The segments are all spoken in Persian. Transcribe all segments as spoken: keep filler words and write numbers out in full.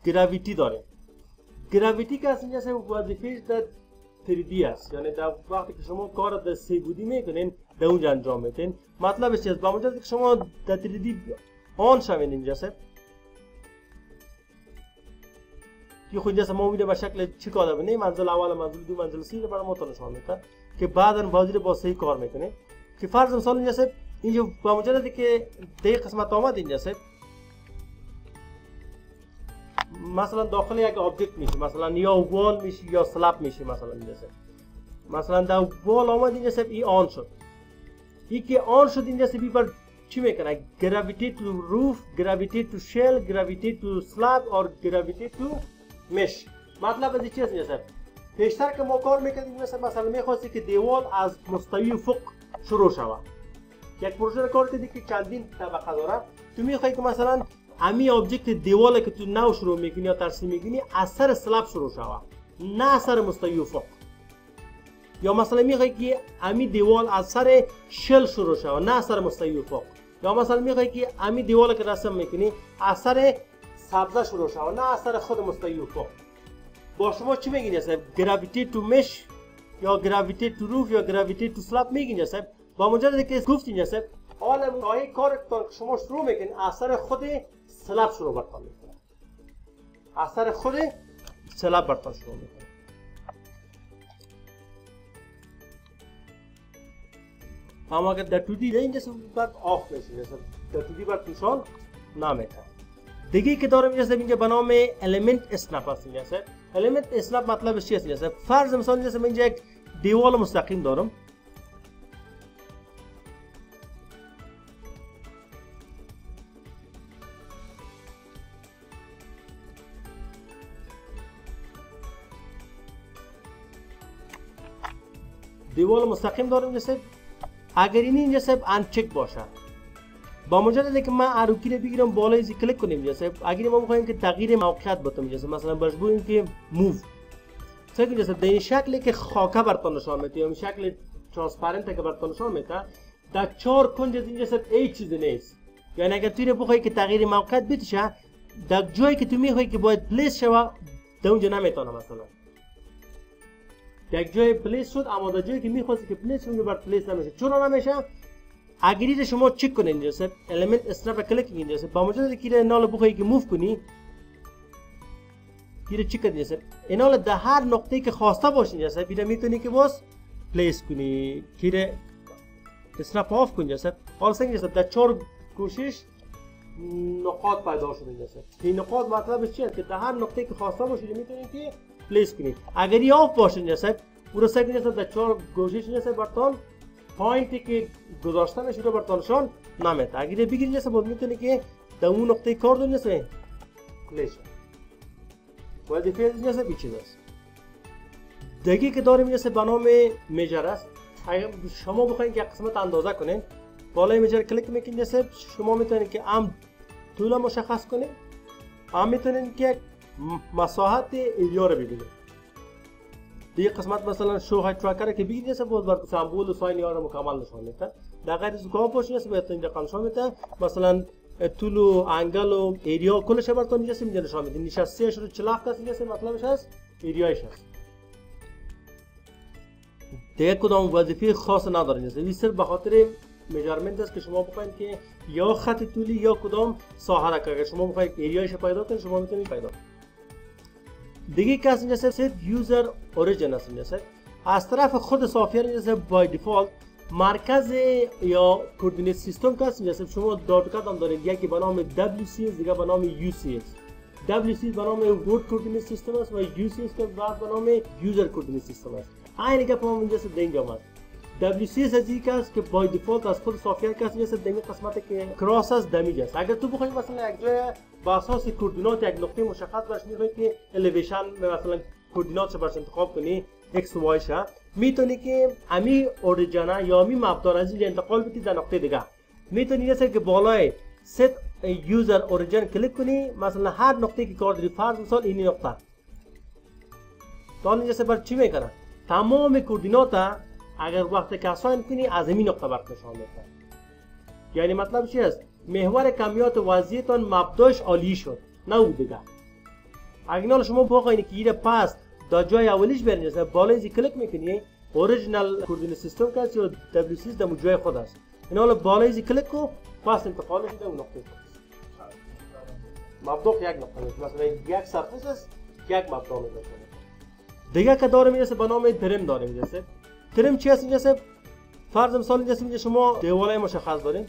گراویتی داره. گراویتی که از اینجا وظیفه‌اش در تری دی است، یعنی در وقتی که شما کار در سه بودی میکنین در اونجا انجام میدین. مطلبش چیست؟ با مجرد که شما در تری دی آن شوین اینجا سه که خود اینجا ما میده به شکل چی کار بنه، منزل اول، منزل دو، منزل سه رو برای ما تا نشان میده که بعدا بازی با صحیح کار میکنه. که فرض مثال اینجا سه اینجا با مجرد که دیگه قسمت آمد اینجا سه مثلا داخل یک آبجکت میشه، مثلا یا وال میشه یا سلاب میشه. مثلا اینجا سه مثلا در وال آمد اینجا سه ای آن شد، ای که آن شد اینجا سه بی بر چی میکنه؟ گراویتی تو روف، گراویتی تو شل، گراویتی تو سلاب اور گراویتی تو مش. مطلب از چی است اینجا سه؟ پیشتر که ما کار میکردیم مثلا مثلا میخواستی که دیوال از مستوی افق شروع شود. یک پروژه کار کردی که چندین طبقه داره، تو میخوای که مثلا امی آبجکت دیواله که تو نو شروع میکنی یا ترسیم میکنی از سر سلاب شروع شود، نه از سر مستوی افق. یا مثلا میخوای که امی دیوال از سر شل شروع شود، نه از سر مستوی افق. یا مثلا میخوای که امی دیواله که رسم میکنی از سر سبزه شروع شود، نه از سر خود مستوی افق. با شما چی میگین جسد؟ گراویتی تو مش یا گراویتی تو روف یا گراویتی تو سلاب میگین جسد؟ با مجرد که گفتین جسد حالا متای کارتون که شما شروع میکنین اثر خود سلاب شروع برتان میکنه، اثر خود سلاب برتان شروع میکنه. اما اگر در تو دی این جسد برد آف میشه، جسد در تو دی برد نشان نمیده. دیگه که دارم جسد اینجا به نام element اسنپ هست. جسد element اسنپ مطلبش چیست؟ جسد فرض مثال جسد اینجا یک دیوال مستقیم دارم، دیوال مستقیم دارم جسد. اگر این اینجا سب انچک باشه، با مجرد که من اروکی رو بگیرم بالای زی کلیک کنیم جسد، اگر ما میخوایم که تغییر موقعیت بتم جسد مثلا مجبوریم که موو سکن جسد در این شکلی که خاکه برتان نشان میده یا این شکل ترانسپرنت که برتان نشان میده در چهار کنج از این جسد ای چیزی نیست. یعنی اگر توی بخوای که تغییر موقعیت بشه در جایی که تو میخوای که باید پلیس شوه در اونجا نمیتونه. مثلا یک جای پلیس شد اما در جایی که میخواستی که پلیس اونجا بر پلیس نمیشه. چرا نمیشه؟ اگر شما چک کنین اینجا سب element اسنپ کلیک اینجا سب با مجرد که نال بخوای که موو کنی گیره چک کنی سب اینال در هر نقطه‌ای که خواسته باشین اینجا سب بیره میتونی که باز پلیس کنی. گیره اسنپ آف کنی اینجا سب حالا سنگ سب در چهار گوشش نقاط پیدا شده اینجا سب. این نقاط مطلبش چیه؟ که در هر نقطه‌ای که خواسته باشین میتونی که پلیس کنید. اگر ای آف باشه اینجا سب اون سگ اینجا سب در چهار گوشش اینجا سب برتان پوینتی که گذاشته میشه رو برتانشان نمیده. اگر بگیرید اینجا سب میتونی که در اون نقطه کار دو اینجا سب پلیس وظیفه اینجا سب این چیز است. دیگه که داریم اینجا سب به نام میجر است. اگر شما بخواید که قسمت اندازه کنین بالای میجر کلیک میکنید اینجا سب شما میتونید که ام طول مشخص کنید، ام میتونید که مساحت ایریا رو ببینید. دیگه قسمت مثلا شو های تراکر که بگیرید جسد بود بر سمبول و ساین یا رو مکمل نشان میده. در غیر از کام پوشش جسد بهتون اینجا نشان میده مثلا طول و انگل و ایریا کلش براتون اینجا سه نشان میده. نشستیش رو چهل هفت است اینجا سه مطلبش هست ایریایش هست. دیگه کدام وظیفه خاص نداره اینجا سه صرف به خاطر میجرمنت است که شما بخواید که یا خط طولی یا کدام ساحه را که اگر شما بخواید ایریایش پیدا کنید شما میتونید پیدا کنید. دیگه که از اینجا سه یوزر اوریجن است. اینجا سه از طرف خود سافیر اینجا سه بای دیفالت مرکز یا کوردینیت سیستم که است. اینجا سه شما دادگاه هم دارید، یکی به نام دبلیو سی اس دیگه به نام یو سی اس. دبلیو سی اس به نام ورد کوردینیت سیستم است و یو سی اس که بعد به نام یوزر کوردینیت سیستم است. اینی که ما اینجا سه دینگ آمد. دبلیو سی اس از این است که بای دیفالت از خود سافیر که است. اینجا سه دینگ قسمتی که کراس است دمیج است. اگر تو بخوای مثلا یک جای با اساس کوردینات یک نقطه مشخص برش میخوای که الیویشن مثلا کوردیناتش برش انتخاب کنی ایکس و وای شه، میتونی که امی اوریجن یا امی مبدا از اینجا انتقال بدی در نقطه دیگه. میتونی مثلا که بالای ست یوزر اوریجن کلیک کنی، مثلا هر نقطه که کار داری فرض مثال این نقطه تا اینجا سه بر چی میکنه تمام کوردینات اگر وقت که اساین کنی از این نقطه برات نشان میده. یعنی مطلب چی است؟ محور کمیات وضعیتان مبداش عالی شد نه او دیگه. اگه شما بخواید که ایره پس دا جای اولیش برین جسد بالای زی کلیک میکنی اوریجینال کوردینیت سیستم که یا دبلیو سی در جای خود است. این حالا بالای زی کلیک کو پس انتقالش میده اون نقطه مبدأ یک نقطه میشه، مثلا یک سرفیس است یک مبدأ میده. دیگه که داره میرسه به نام ترم داره میرسه. ترم چی هست اینجا؟ فرض مثال اینجا شما دیوالای مشخص دارین.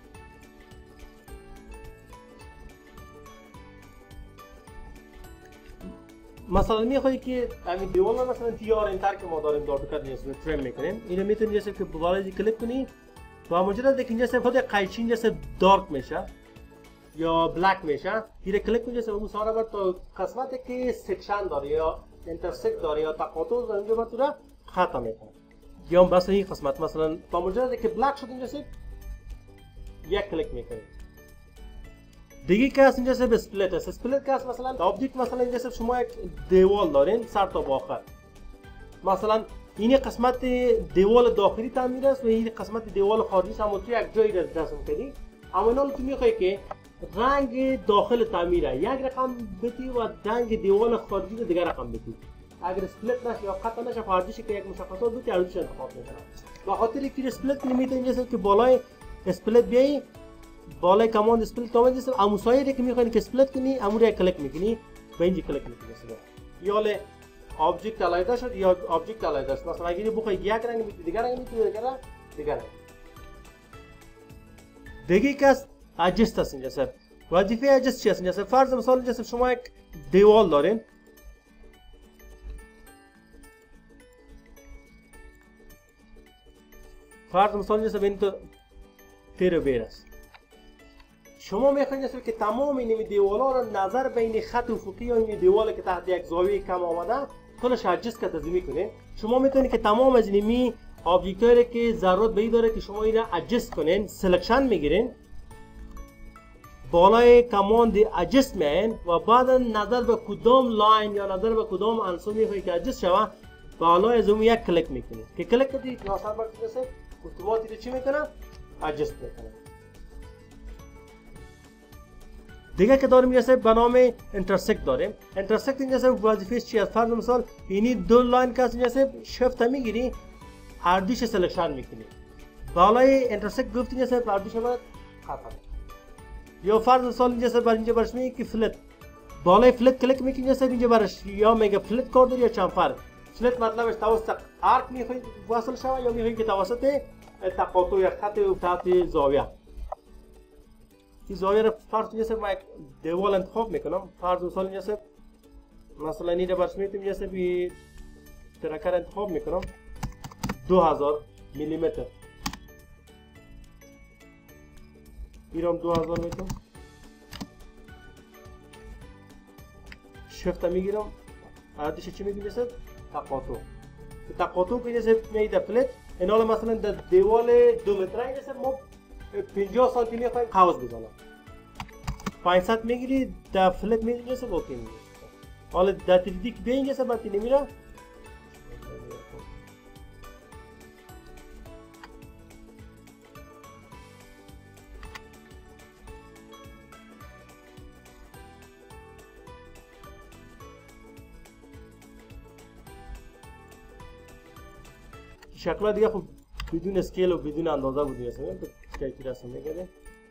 مثلا میخوایی که همین دیوال مثلا تی آر انتر که ما داریم دار بکرد نیست ترم میکنیم. اینو میتونی جسد که بالای کلیک کنی و مجرد که اینجا خود قیچی اینجا دارک میشه یا بلک میشه، اینو کلیک کنی جسد اون سارا بعد تا قسمتی که سکشن داره یا انترسکت داره یا تقاطع داره اونجا بعد تو را ختم میکنه. یا بس این قسمت مثلا تا مجرد که بلک شد اینجا یک کلیک میکنی. دیگه که هست اینجا به اسپلیت است. اسپلیت که هست مثلا آبجکت مثلا اینجا شما یک دیوال دارین سر تا آخر. مثلا این قسمت دیوال داخلی تعمیر است و این قسمت دیوال خارجی هم تو یک جایی رسم کردی. اما اینا تو میخوای که رنگ داخل تعمیره یک رقم بدی و رنگ دیوال خارجی رو دیگر رقم بدی. اگر اسپلیت نشه یا قطع نشه خارجیش که یک مشخصات بدی ارزش انتخاب میکنه. به خاطر اینکه اسپلیت نمیتونه اینجا که بالای اسپلیت بیای بالای کماند اسپلیت کامند است. امو سایری که میخواین که اسپلیت کنی امو رو کلیک میکنی به اینجا کلیک میکنی مثلا یا له آبجکت علیحده شد یا آبجکت علیحده است. مثلا اگه بخوای یک رنگ میتونی دیگر رنگ میتونی دیگر رنگ دیگر رنگ دیگه کس ادجست است اینجا سر وظیفه ادجست چی است اینجا سر فرض مثال اینجا شما یک دیوال دارین فرض مثال اینجا ببین تو تیر بیر است. شما میخواید که تمام این دیوالا را نظر بین خط افقی یا این دیوالی که تحت یک زاویه کم آمده کلش ادجست که تنظیم کنید. شما میتونید که تمام از اینمی آبجکت هایی که ضرورت به این داره که شما اینا ادجست کنین سلکشن میگیرین بالای کماند ادجست میاین و بعد نظر به کدام لاین یا نظر به کدام عنصر میخواید که ادجست شوه بالای از اون یک کلیک میکنید که کلیک کردید ناصر برسه اتوماتیک چی میکنه ادجست میکنه. دیگه که داریم اینجا به نام انترسکت داریم. انترسکت اینجا وظیفه‌اش چی است؟ فرض مثال اینی دو لاین که اینجا شفت میگیری هر دوش سلکشن میکنی بالای انترسکت گفت اینجا هر دوش بعد ختم. یا فرض مثال اینجا بر اینجا برش میگه که فلت بالای فلت کلیک میکنی اینجا اینجا برش یا میگه فلت کوردر یا چمفر. فلت مطلبش توسط آرک میخوای وصل شوه یا میخوای که توسط تقاطع یا خط تحت زاویه. این زاویه رو فرض اینجا ما یک دیوال انتخاب میکنم. فرض مثال اینجا مثلا این رو برش میتونم اینجا بی ترکر انتخاب میکنم دو هزار میلیمتر ایرام دو هزار میتونم شفت میگیرم عادیش چی میگیم مثلا تقاطع تقاطع که اینجا میده فلت این حالا مثلا در دیوال دو متره اینجا ما پنجاه سانتی متر خواهیم قوس بزنم پانصد میگیری در فلت میگیری جسه با که میگیری حالا در تریدی که بیاین جسه باید نمیره شکلها دیگه خب بدون اسکیل و بدون اندازه بودیم مثلا تو کی رسم میگه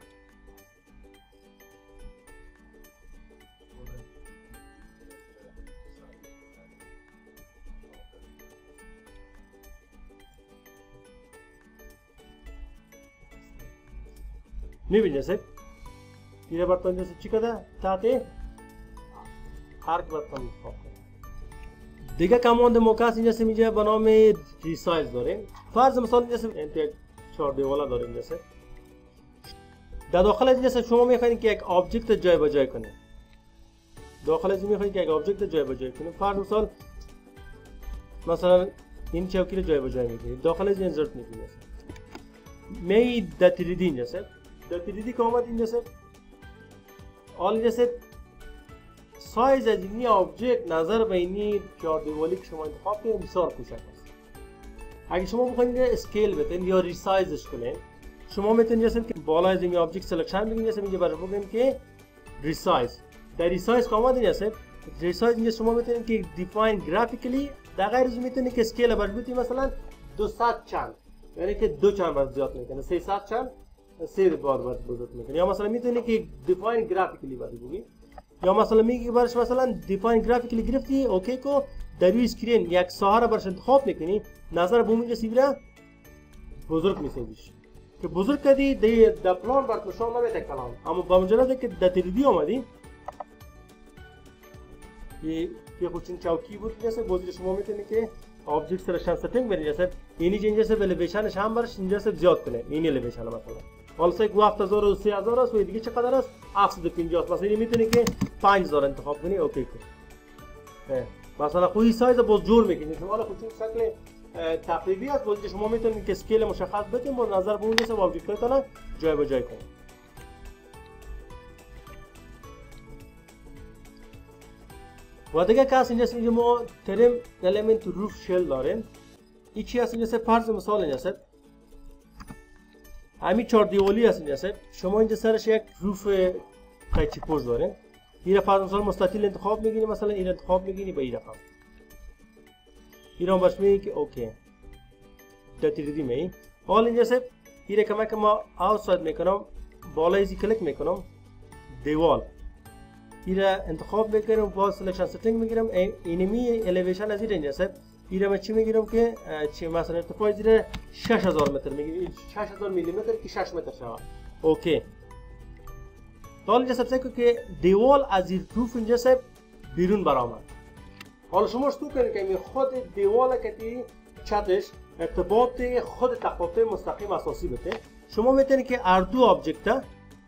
میبینید سه این برتون جسه چی کده تاته هر برتون انتخاب دیگه کماند موکاس اینجا سه میجه به نام ریسایز داریم. فرض مثال اینجا سه انت چهار دیوالا داریم اینجا سه در داخل اینجا سه شما میخواین که یک آبجکت جای به جای کنید داخل اینجا میخواین که یک آبجکت جای به جای کنید. فرض مثال مثلا این چوکی رو جای به جای میکنید داخل اینجا انسرت میکنید می در تریدی اینجا سه در تریدی که آمد اینجا سه آل اینجا سه سایز از اینی آبجکت نظر به اینی چهار دیوالی که شما انتخاب کنید بسیار کوچک است. اگه شما بخواید اسکیل بدین یا ریسایزش کنین شما میتونید جسم که بالا از این آبجکت سلکشن بگیرید جسم اینجا برای بگیم که ریسایز در ریسایز که آمد جسم ریسایز اینجا شما میتونید که دیفاین گرافیکلی در غیر از میتونید که اسکیل برش بتونید مثلا دویست چند، یعنی که دو چند بار زیاد میکنه، سیصد چند سه بار بار بزرگ میکنه. یا مثلا میتونید که دیفاین گرافیکلی برش بگید، یا مثلا میگی برش مثلا دیفاین گرافیکلی گرفتی اوکی کو در روی اسکرین یک ساحه را برش انتخاب میکنی، نظر به اونجا سیبره بزرگ میسازیش که بزرگ کردی دی د پلان برات نشون نمیده کلام، اما با مجرد که در تریدی آمدی یه یه خودشون چوکی بود جیسه بازی شما میتونید که آبجکت سرشن ستینگ برید جیسه اینی اینجا سه الیویشنش هم برش اینجا سه زیاد کنه، این الیویشن مثلا حالا سه هفت هزار و سه هزار است و دیگه چقدر است هفتصد و پنجاه است، مثلا این میتونید که پنج هزار انتخاب کنی اوکی کنی. مثلا خودی سایز باز جور میکنید شما حالا خودشون شکل تقریبی است، بازی شما میتونید که اسکیل مشخص بدید با نظر به اون جیسه آبجکتاتون جای به جای کنید. و دیگه که هست اینجاست اینجا ما ترم element روف شل داریم. این چی هست اینجاست؟ فرض مثال اینجاست همین چهار دیوالی هست اینجاست، شما اینجا سرش یک روف قیچی پوش داریم. این را فرض مثال مستطیل انتخاب میگیری، مثلا این انتخاب میگیری به این رقم این را باش میگی که اوکی در تیردی می حال اینجاست این را کمک ما آوتساید میکنم، بالا ایزی کلیک میکنم دیوال این را انتخاب میکنم، باز سلکشن ستینگ میگیرم، اینمی الیویشن از این اینجاست این را من چی میگیرم که چی مثلا ارتفاع زیر شش هزار متر میگیرم، شش هزار میلی متر که شش متر شود اوکی. حالا اینجا سب که دیوال از این روف اینجا سب بیرون برآمد. حالا شما شتو کنید که خود دیوال که چتش ارتباط خود تقاطع مستقیم اساسی بده، شما میتونید که هر دو آبجکت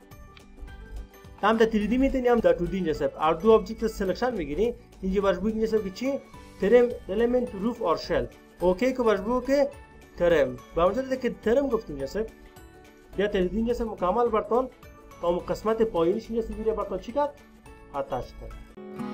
هم در تری دی میتونید هم در تو دی اینجا سب هر دو آبجکت سلکشن میگیری، اینجا باش بود اینجا سب که چی ترم element روف اور شل اوکی که باش بود که ترم با وجود که ترم گفتیم اینجا سب یا تری دی اینجا سب مکمل برتون تا قسمت پایینش اینجا سبیره برتون چی کرد؟ آتش کرد.